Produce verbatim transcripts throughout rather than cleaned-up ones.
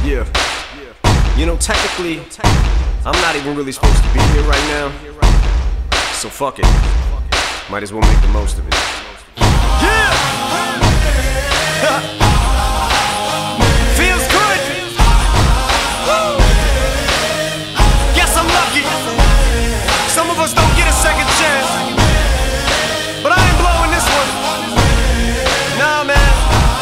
Yeah. You know, technically, I'm not even really supposed to be here right now. So fuck it. Might as well make the most of it. Yeah! Feels good! Woo! Guess I'm lucky. Some of us don't get a second chance. But I ain't blowing this one. Nah, man.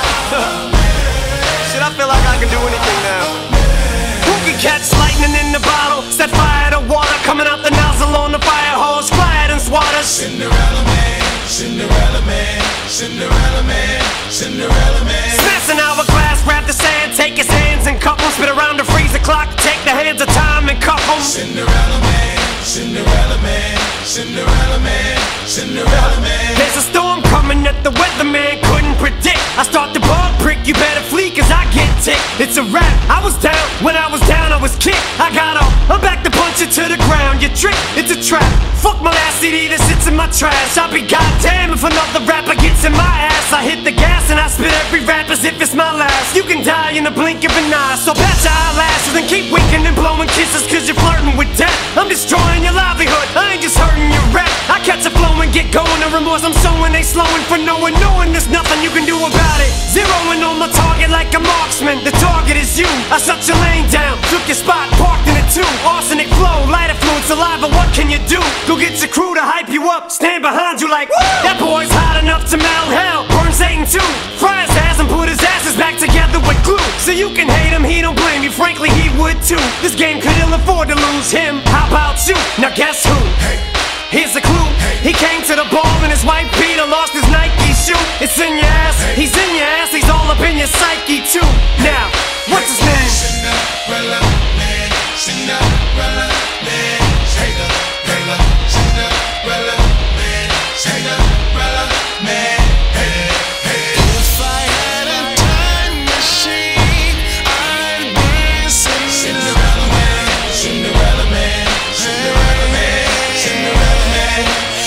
Shit, I feel like I can do anything now. Who can catch lightning in the bottle? Set fire to water coming out the nozzle on the fire hose. Quiet and swatter. Cinderella man, Cinderella man, Cinderella man, Cinderella man. Smash an hourglass, grab the sand, take his hands and cup them. Spit around the freezer clock, take the hands of time and cuff them. Cinderella man, Cinderella man, Cinderella man, Cinderella man. There's a storm coming that the weatherman couldn't predict. I start the ball prick, you better flee cause I get ticked. It's a rap, I was down, when I was down I was kicked. I got up, I'm back to punch it to the ground. You trick, it's a trap. Fuck my last C D that sits in my trash. I'll be goddamn if another rapper gets in my ass. I hit the gas and I spit every rap as if it's my last. You can die in a blink of an eye, so pat your eyelashes and keep winking and blowing kisses cause you're flirting with death. I'm destroying your livelihood, I ain't just hurting your rap. I catch a flow and get going, the remorse I'm sowing, they slowing for knowing, knowing there's nothing you can do about it. Zeroing on my target like a marksman, the target is you. I shut your lane down, took your spot, parked in it too. Arsenic flow, lighter fluid, saliva, what can you do? Go get your crew to hype you up, stand behind you like, woo! That boy's hot enough to melt hell, burn Satan too. Fry his ass and put his asses back together with glue. So you can hate him, he don't blame you, frankly he would too. This game could ill afford to lose him, how about you? Now guess who? Hey. Here's a clue, he came to the ball in his white Peter, lost his Nike shoe. It's in your ass, he's in your ass, he's all up in your psyche too. Now, what's his name? Cinderella man, Cinderella man, Cinderella, Cinderella man, Cinderella man. Hey, hey. If I had a time machine, I'd be Cinderella man, Cinderella man, Cinderella man, Cinderella man.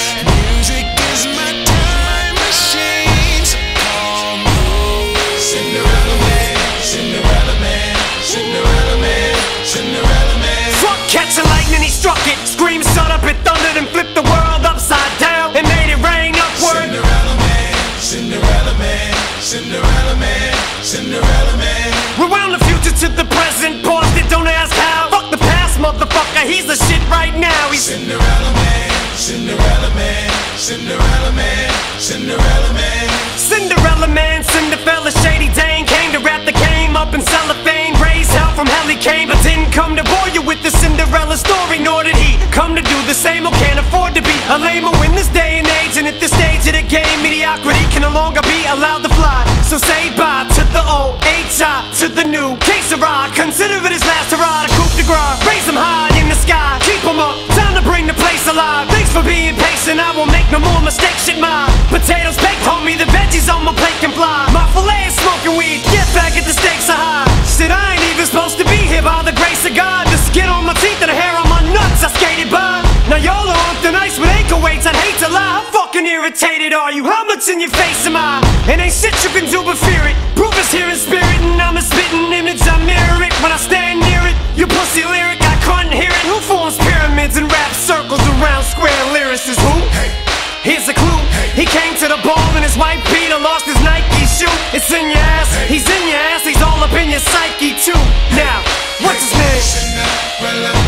Music is my time machine, so call me Cinderella man, Cinderella man, Cinderella man, Cinderella man. Fuck catching lightning, he struck it. Scream, shut up, it thundered and flipped the world upside down and made it rain upward. Cinderella man, Cinderella man, Cinderella man, Cinderella man. Rewound the future to the present, paused it, don't ask how. Fuck the past, motherfucker, he's the shit right now. He's Cinderella man, Cinderella man, Cinderella man, Cinderella man. Cinderella man, Cinderella shady Dane. Came to rap the game up in cellophane. Raised hell from hell he came, but didn't come to bore you with the Cinderella story. Nor did he come to do the same or can't afford to be a lame-o in this day and age. And at this stage of the game, mediocrity can no longer be allowed to fly. So say bye to the old H I, to the new K-Sarah. Consider it his last hurrah, the coup de grace. Raise him high in the sky, keep him up, time to bring the place alive. Thanks for being patient, I won't make no more mistakes. Shit, my potatoes baked, homie, the veggies on my plate can fly. My filet is smoking weed, get back at the stakes are high. Shit, I ain't even supposed to be here by the grace of God. The skin on my teeth and the hair on my nuts, I skated by. Now y'all are on thin ice with ankle weights, I'd hate to lie. How fucking irritated are you? How much in your face am I? And ain't shit you can do but fear it. Proof is here in spirit and I'm a spitting image, I mirror it when I stand near it. You pussy lyric, I couldn't hear it. Who forms pyramids and rap circles around square lyricists? Who? Here's a clue, he came to the ball in his white Peter, lost his Nike shoe. It's in your ass, he's in your ass, he's all up in your psyche too. Now, what's his name? Cinderella